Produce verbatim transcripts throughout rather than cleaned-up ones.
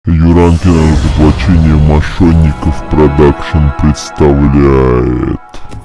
Юранкино разоблачение мошенников продакшн представляет.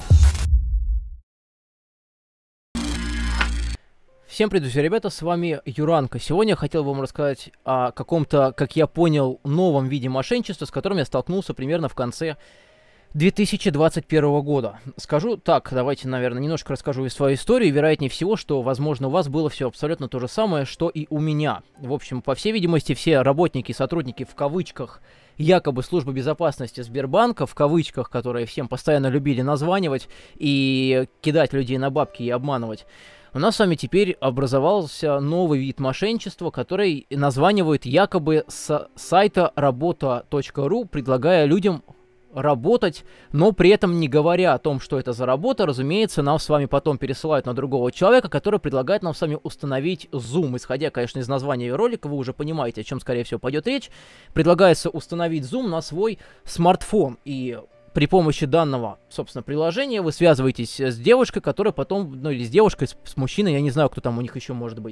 Всем привет, друзья, ребята, с вами Юранка. Сегодня я хотел вам рассказать о каком-то, как я понял, новом виде мошенничества, с которым я столкнулся примерно в конце две тысячи двадцать первого года. Скажу так, давайте, наверное, немножко расскажу из своей истории. Вероятнее всего, что, возможно, у вас было все абсолютно то же самое, что и у меня. В общем, по всей видимости, все работники, сотрудники, в кавычках, якобы службы безопасности Сбербанка, в кавычках, которые всем постоянно любили названивать и кидать людей на бабки и обманывать, у нас с вами теперь образовался новый вид мошенничества, который названивают якобы с сайта работа точка ру, предлагая людям работать, но при этом не говоря о том, что это за работа. Разумеется, нам с вами потом пересылают на другого человека, который предлагает нам с вами установить Zoom. Исходя, конечно, из названия ролика, вы уже понимаете, о чем, скорее всего, пойдет речь. Предлагается установить Zoom на свой смартфон. И при помощи данного, собственно, приложения вы связываетесь с девушкой, которая потом, ну или с девушкой, с, с мужчиной, я не знаю, кто там у них еще может быть,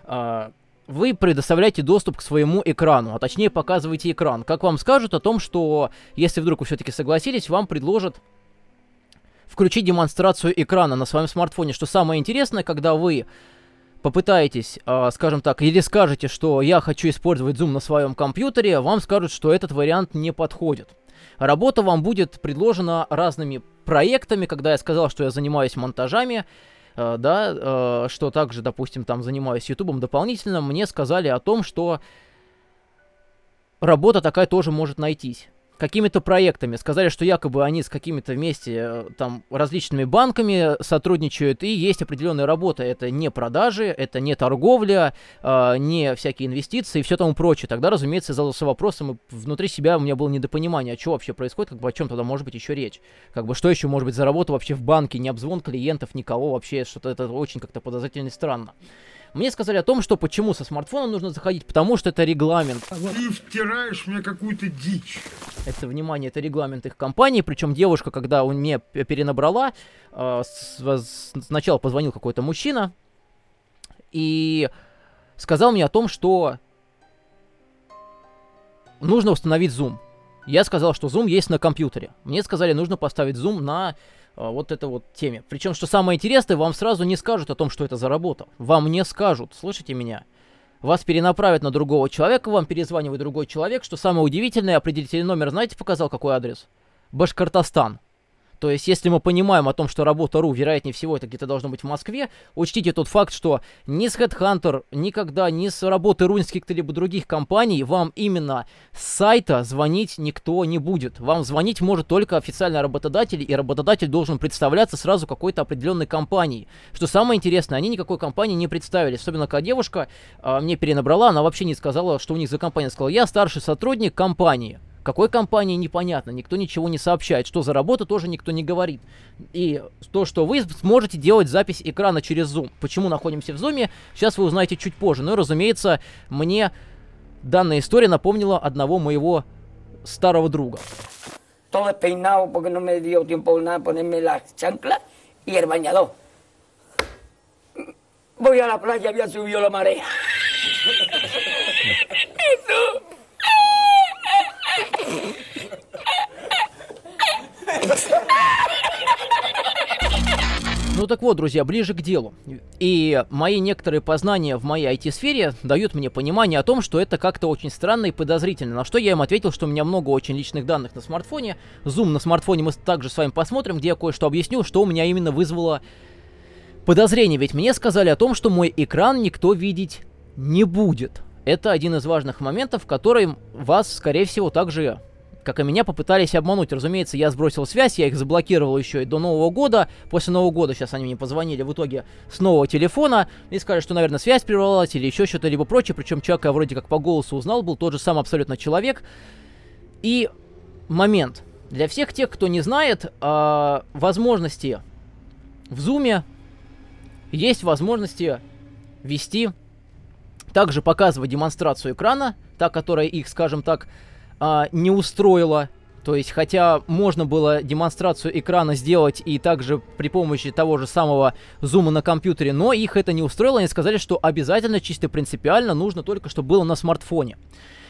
вы предоставляете доступ к своему экрану, а точнее показываете экран. Как вам скажут о том, что если вдруг вы все-таки согласились, вам предложат включить демонстрацию экрана на своем смартфоне. Что самое интересное, когда вы попытаетесь, э, скажем так, или скажете, что я хочу использовать Zoom на своем компьютере, вам скажут, что этот вариант не подходит. Работа вам будет предложена разными проектами. Когда я сказал, что я занимаюсь монтажами, Uh, да, uh, что также, допустим, там занимаюсь ютубом дополнительно, мне сказали о том, что работа такая тоже может найтись. Какими-то проектами. Сказали, что якобы они с какими-то вместе там различными банками сотрудничают, и есть определенная работа. Это не продажи, это не торговля, э, не всякие инвестиции и все тому прочее. Тогда, разумеется, я задался вопросом, и внутри себя у меня было недопонимание, а что вообще происходит, как бы о чем тогда может быть еще речь. Как бы что еще может быть за работа вообще в банке, не обзвон клиентов, никого вообще, что-то это очень как-то подозрительно и странно. Мне сказали о том, что почему со смартфоном нужно заходить, потому что это регламент. Ты втираешь мне какую-то дичь. Это, внимание, это регламент их компании, причем девушка, когда у меня перенабрала, э, с, с, сначала позвонил какой-то мужчина и сказал мне о том, что нужно установить Zoom. Я сказал, что Zoom есть на компьютере. Мне сказали, нужно поставить Zoom на вот этой вот теме. Причем, что самое интересное, вам сразу не скажут о том, что это за работа. Вам не скажут, слышите меня? Вас перенаправят на другого человека, вам перезванивает другой человек. Что самое удивительное, определительный номер, знаете, показал какой адрес? Башкортостан. То есть, если мы понимаем о том, что работа точка ру, вероятнее всего, это где-то должно быть в Москве, учтите тот факт, что ни с HeadHunter, никогда, ни с работы точка ру, ни с каких-либо других компаний вам именно с сайта звонить никто не будет. Вам звонить может только официальный работодатель, и работодатель должен представляться сразу какой-то определенной компанией. Что самое интересное, они никакой компании не представили. Особенно, когда девушка а, мне перенабрала, она вообще не сказала, что у них за компания. Она сказала, я старший сотрудник компании. Какой компании, непонятно, никто ничего не сообщает. Что за работа, тоже никто не говорит. И то, что вы сможете делать запись экрана через Zoom. Почему находимся в Zoom, сейчас вы узнаете чуть позже. Ну и, разумеется, мне данная история напомнила одного моего старого друга. Ну так вот, друзья, ближе к делу. И мои некоторые познания в моей ай ти-сфере дают мне понимание о том, что это как-то очень странно и подозрительно. На что я им ответил, что у меня много очень личных данных на смартфоне. Zoom на смартфоне мы также с вами посмотрим, где я кое-что объясню, что у меня именно вызвало подозрение. Ведь мне сказали о том, что мой экран никто видеть не будет. Это один из важных моментов, в котором вас, скорее всего, также, как и меня, попытались обмануть. Разумеется, я сбросил связь, я их заблокировал еще и до Нового года. После Нового года сейчас они мне позвонили в итоге с нового телефона и сказали, что, наверное, связь прервалась или еще что-то либо прочее. Причем человек я вроде как по голосу узнал, был тот же самый абсолютно человек. И момент. Для всех тех, кто не знает, э, возможности в Zoom есть возможности вести, также показывать демонстрацию экрана, та, которая их, скажем так, не устроила. То есть, хотя можно было демонстрацию экрана сделать и также при помощи того же самого зума на компьютере, но их это не устроило, они сказали, что обязательно, чисто принципиально, нужно только, чтобы было на смартфоне.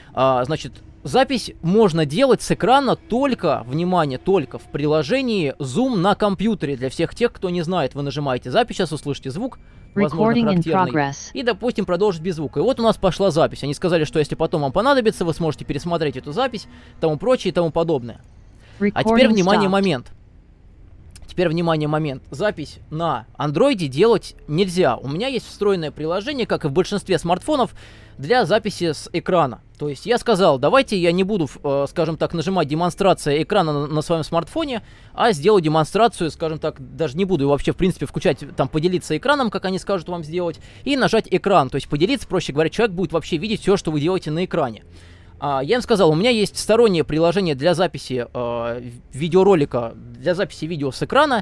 А, значит, запись можно делать с экрана только, внимание, только в приложении Zoom на компьютере. Для всех тех, кто не знает, вы нажимаете запись, сейчас услышите звук, возможно, характерный, и, допустим, продолжить без звука. И вот у нас пошла запись. Они сказали, что если потом вам понадобится, вы сможете пересмотреть эту запись, тому прочее и тому подобное. А теперь, внимание, момент. Теперь, внимание, момент. Запись на андроиде делать нельзя. У меня есть встроенное приложение, как и в большинстве смартфонов, для записи с экрана. То есть я сказал, давайте я не буду, э, скажем так, нажимать демонстрация экрана на, на своем смартфоне, а сделаю демонстрацию, скажем так, даже не буду вообще, в принципе, включать, там, поделиться экраном, как они скажут вам сделать, и нажать экран. То есть поделиться, проще говоря, человек будет вообще видеть все, что вы делаете на экране. А, я им сказал, у меня есть стороннее приложение для записи э, видеоролика, для записи видео с экрана,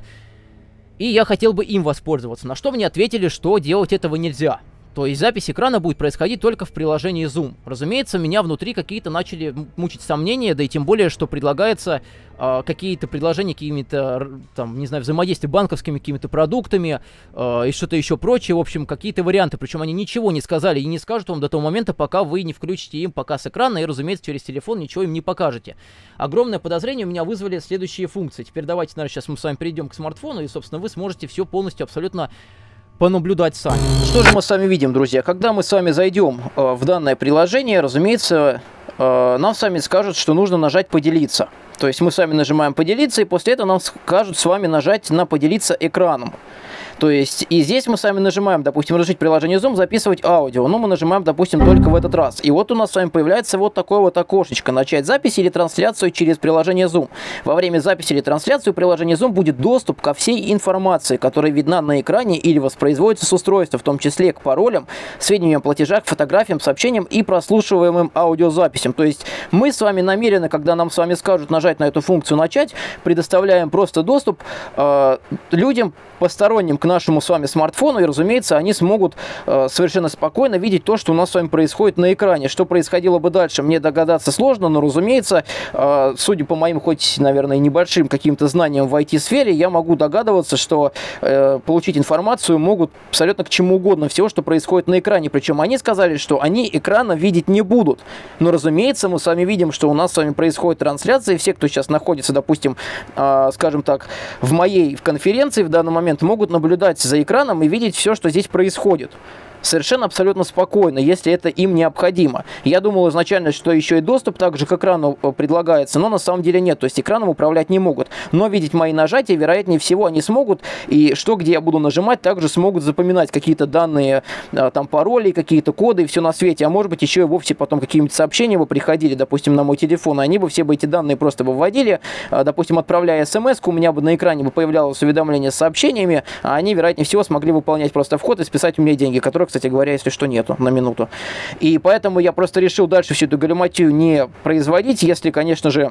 и я хотел бы им воспользоваться. На что мне ответили, что делать этого нельзя. То есть запись экрана будет происходить только в приложении Zoom. Разумеется, меня внутри какие-то начали мучить сомнения, да и тем более, что предлагается э, какие-то предложения, какими-то, там, не знаю, взаимодействия банковскими какими-то продуктами э, и что-то еще прочее. В общем, какие-то варианты. Причем они ничего не сказали и не скажут вам до того момента, пока вы не включите им показ экрана и, разумеется, через телефон ничего им не покажете. Огромное подозрение у меня вызвали следующие функции. Теперь давайте, наверное, сейчас мы с вами перейдем к смартфону, и, собственно, вы сможете все полностью абсолютно понаблюдать сами. Что же мы с вами видим, друзья? Когда мы с вами зайдем э, в данное приложение, разумеется, э, нам с вами скажут, что нужно нажать «Поделиться». То есть мы с вами нажимаем «Поделиться», и после этого нам скажут с вами нажать на «Поделиться экраном». То есть, и здесь мы с вами нажимаем, допустим, разрешить приложение Zoom, записывать аудио. Но мы нажимаем, допустим, только в этот раз. И вот у нас с вами появляется вот такое вот окошечко. Начать запись или трансляцию через приложение Zoom. Во время записи или трансляции у приложения Zoom будет доступ ко всей информации, которая видна на экране или воспроизводится с устройства, в том числе к паролям, сведениям о платежах, фотографиям, сообщениям и прослушиваемым аудиозаписям. То есть, мы с вами намеренно, когда нам с вами скажут нажать на эту функцию «Начать», предоставляем просто доступ э, людям, посторонним к нашему с вами смартфону, и, разумеется, они смогут э, совершенно спокойно видеть то, что у нас с вами происходит на экране. Что происходило бы дальше, мне догадаться сложно, но, разумеется, э, судя по моим, хоть, наверное, небольшим каким-то знаниям в ай ти-сфере, я могу догадываться, что э, получить информацию могут абсолютно к чему угодно, всего, что происходит на экране. Причем они сказали, что они экрана видеть не будут. Но, разумеется, мы с вами видим, что у нас с вами происходит трансляция, и все, кто сейчас находится, допустим, э, скажем так, в моей в конференции в данный момент, могут наблюдать за экраном и видеть все, что здесь происходит. Совершенно абсолютно спокойно, если это им необходимо. Я думал изначально, что еще и доступ также к экрану предлагается, но на самом деле нет. То есть экраном управлять не могут. Но видеть мои нажатия, вероятнее всего, они смогут. И что, где я буду нажимать, также смогут запоминать какие-то данные, там, пароли, какие-то коды и все на свете. А может быть, еще и вовсе потом какие-нибудь сообщения бы приходили, допустим, на мой телефон, и они бы все бы эти данные просто бы вводили. Допустим, отправляя смс-ку, у меня бы на экране бы появлялось уведомление с сообщениями, а они, вероятнее всего, смогли выполнять просто вход и списать у меня деньги, которые, кстати говоря, если что, нету на минуту. И поэтому я просто решил дальше всю эту галиматью не производить. Если, конечно же,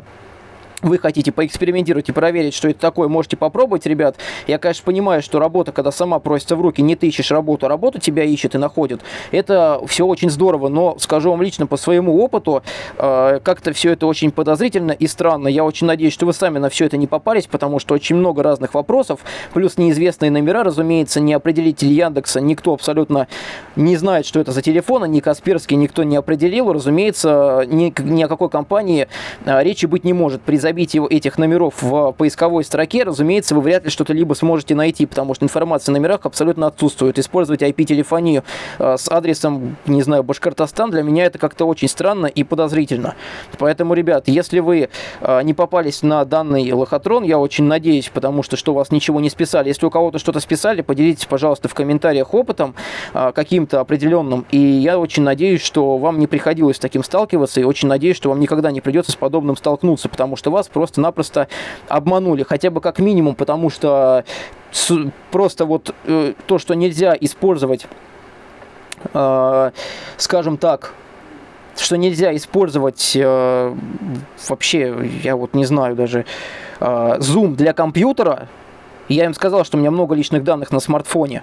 вы хотите поэкспериментировать и проверить, что это такое, можете попробовать, ребят. Я, конечно, понимаю, что работа, когда сама просится в руки, не ты ищешь работу, а работа тебя ищет и находит. Это все очень здорово, но скажу вам лично по своему опыту, э, как-то все это очень подозрительно и странно. Я очень надеюсь, что вы сами на все это не попались, потому что очень много разных вопросов, плюс неизвестные номера, разумеется, не определитель Яндекса, никто абсолютно не знает, что это за телефон, ни Касперский никто не определил, разумеется, ни, ни о какой компании э, речи быть не может. При забить его, этих номеров в поисковой строке, разумеется, вы вряд ли что-то либо сможете найти, потому что информация о номерах абсолютно отсутствует. Использовать ай пи-телефонию э, с адресом, не знаю, Башкортостан, для меня это как-то очень странно и подозрительно. Поэтому, ребят, если вы э, не попались на данный лохотрон, я очень надеюсь, потому что, что у вас ничего не списали. Если у кого-то что-то списали, поделитесь, пожалуйста, в комментариях опытом э, каким-то определенным. И я очень надеюсь, что вам не приходилось с таким сталкиваться, и очень надеюсь, что вам никогда не придется с подобным столкнуться, потому что вас просто-напросто обманули, хотя бы как минимум, потому что просто вот э, то, что нельзя использовать, э, скажем так, что нельзя использовать э, вообще, я вот не знаю даже, э, Zoom для компьютера, я им сказал, что у меня много личных данных на смартфоне.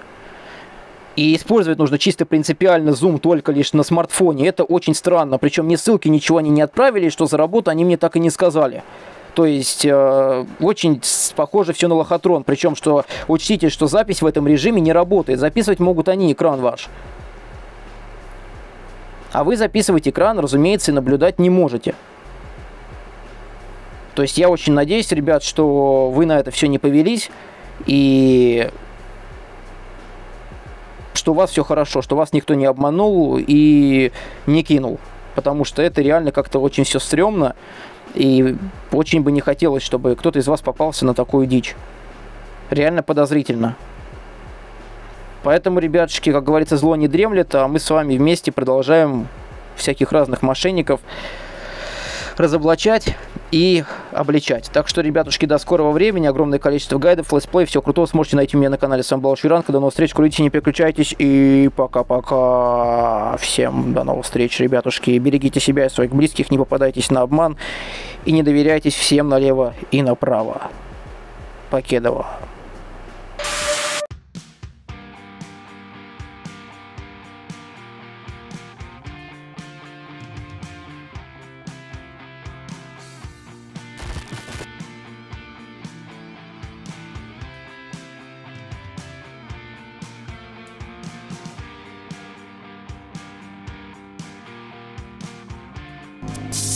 И использовать нужно чисто принципиально Zoom только лишь на смартфоне. Это очень странно. Причем ни ссылки, ничего они не отправили, что за работу они мне так и не сказали. То есть, э, очень похоже все на лохотрон. Причем, что учтите, что запись в этом режиме не работает. Записывать могут они экран ваш. А вы записывать экран, разумеется, и наблюдать не можете. То есть я очень надеюсь, ребят, что вы на это все не повелись, и что у вас все хорошо, что вас никто не обманул и не кинул. Потому что это реально как-то очень все стрёмно, и очень бы не хотелось, чтобы кто-то из вас попался на такую дичь. Реально подозрительно. Поэтому, ребятушки, как говорится, зло не дремлет, а мы с вами вместе продолжаем всяких разных мошенников разоблачать и обличать. Так что, ребятушки, до скорого времени. Огромное количество гайдов, летсплей, всего крутого сможете найти у меня на канале. С вами был Юранка. До новых встреч, крутите, не переключайтесь. И пока-пока. Всем до новых встреч, ребятушки. Берегите себя и своих близких, не попадайтесь на обман. И не доверяйтесь всем налево и направо. Покедово. You